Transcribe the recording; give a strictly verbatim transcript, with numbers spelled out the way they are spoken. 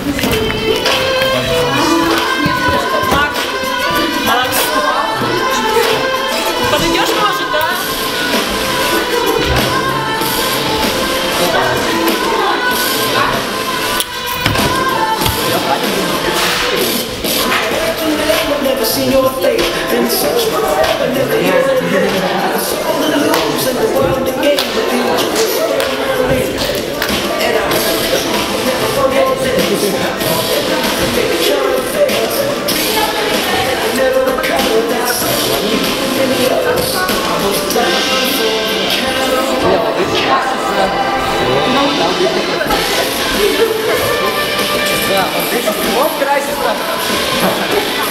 Макс. Подойдешь, может, да? See your face, been searched forever, never hear it. I saw the lose and the world again, but you and I never forget this. Make your face, never recover that someone many others. I was down for the